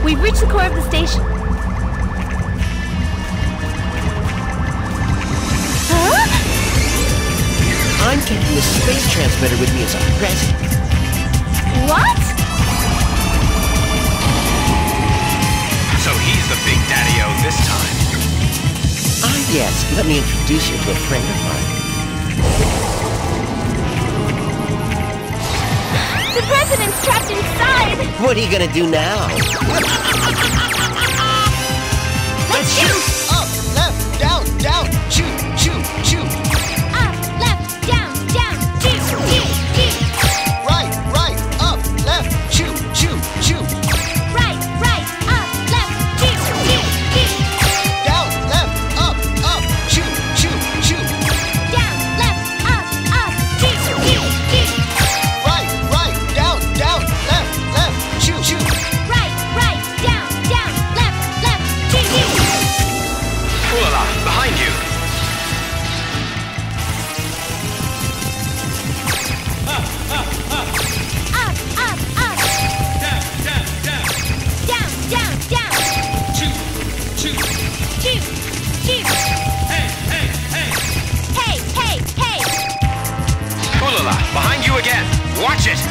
We've reached the core of the station. Huh? I'm taking the space transmitter with me as a present. What? So he's the big daddy-o this time. Ah, yes. Let me introduce you to a friend of mine. The president's trapped inside! What are you gonna do now? Let's shoot! Up, left, down, down, shoot, shoot, shoot. Up, left, down, down, shoot, shoot, shoot. Right, right, up, left, shoot, shoot, shoot. Right, up, left, shoot, shoot, shoot. Down, left, up, shoot, shoot, shoot. Down, left, up, shoot, shoot, shoot. Right, down, down, left, left, shoot, shoot. Right, down, down, left, shoot, shoot. Ooh la la, behind you. Up, down, down, down. Shoot, shoot. Shoot, shoot. Hey, hey, hey. Hey, hey, hey. Ooh la la, behind you again. Watch it.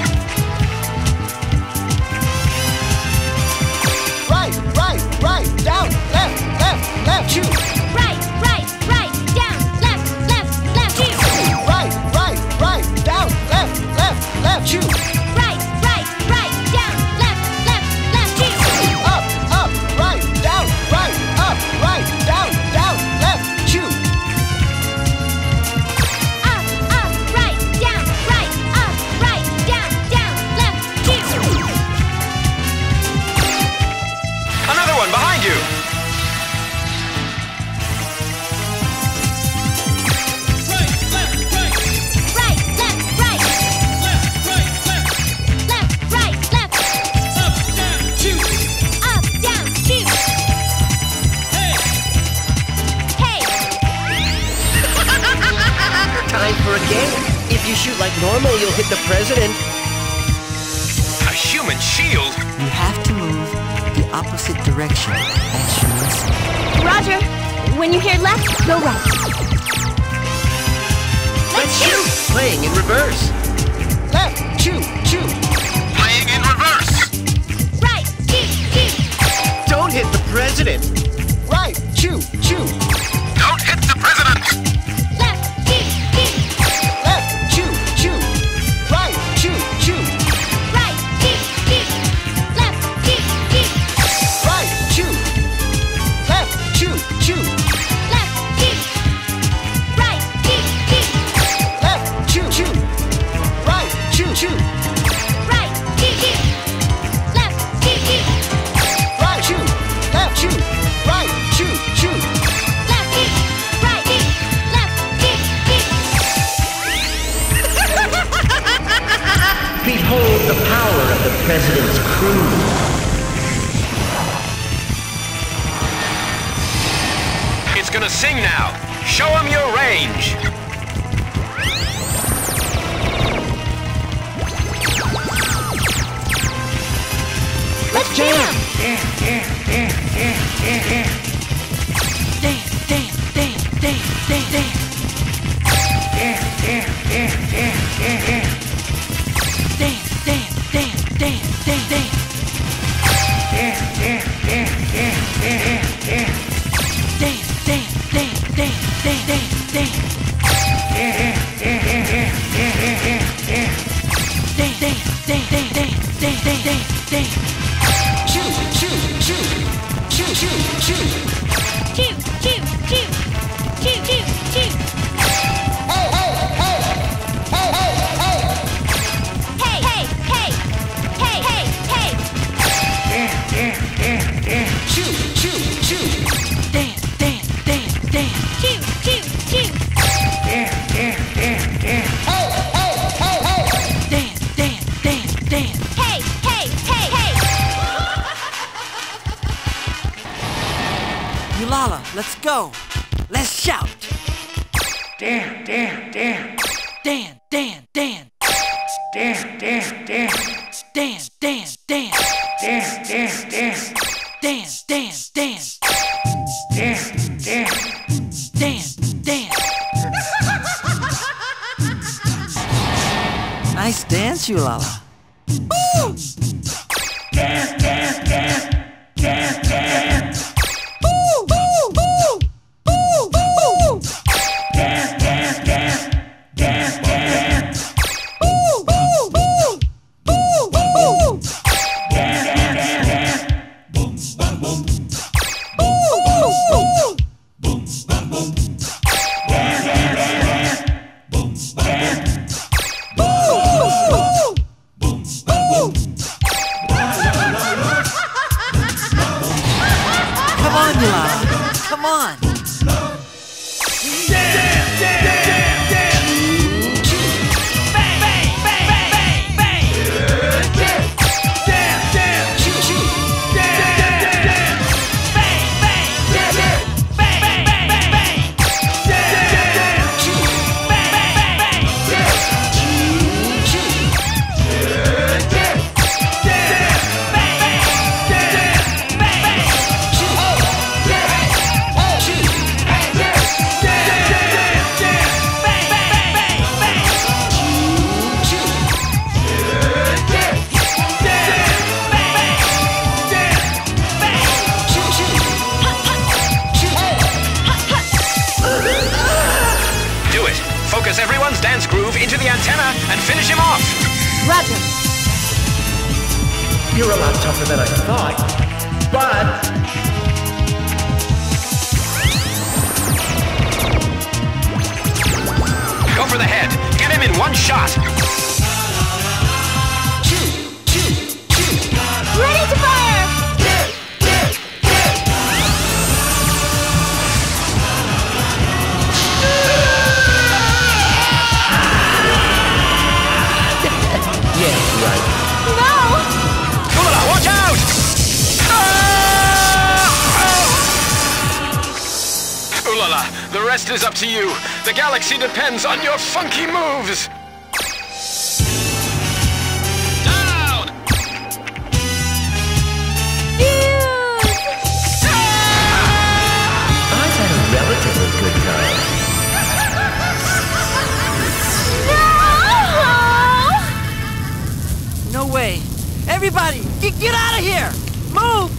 Right, down, left, left, left, shoot. Right, down, left, shoot. Right, down, left, left, shoot. Right, down, left, shoot. Up, right, down, down, left, shoot. Up, right, down, left, shoot. Another one behind you. Right, left, right. Right, left. Left, right, left. Left, right, left. Up, down, shoot. Up, down, shoot. Hey. Hey. Time for a game. If you shoot like normal, you'll hit the president. A human shield? You have to move the opposite direction as you listen. Roger. When you hear left, go right. Let's shoot. Playing in reverse. Left, shoot, shoot. Playing in reverse. Right, shoot. Don't hit the president. Right, shoot, shoot. Don't hit the president. Left, shoot. Left, shoot, shoot. Right, shoot, shoot. Right, shoot. Left, shoot. Right, shoot. Left, shoot, shoot. Left, shoot. Right, shoot. Left, shoot, shoot. Right, shoot, shoot. Right, shoot. Left, shoot. Right, shoot. Left, shoot. Right, shoot, shoot. Left, shoot. Right, shoot. Left, shoot. Behold the power of the president's crew. It's gonna sing now. Show him your range. Let's jam. Shoot, shoot, shoot. Shoot, shoot, shoot. Shoot. Hey, hey, hey. Hey, hey, hey. Hey. Shoot, shoot, shoot. Shoot. Hey, hey, hey, hey. Ulala, let's go. Let's shout. Dan, Dan, Dan. Dan, Dan, Dan. Dan, Dan, Dan. Dan, Dan, Dan. Nice dance, Ulala. Come on, Ulala. Come on. Focus everyone's dance groove into the antenna and finish him off. Roger. You're a lot tougher than I thought, but... Go for the head. Get him in one shot. Ready to fire! Yeah, right. No! Ulala, watch out! Ulala, the rest is up to you. The galaxy depends on your funky moves. Down! I've had a relatively good time. No way. Everybody, get out of here! Move!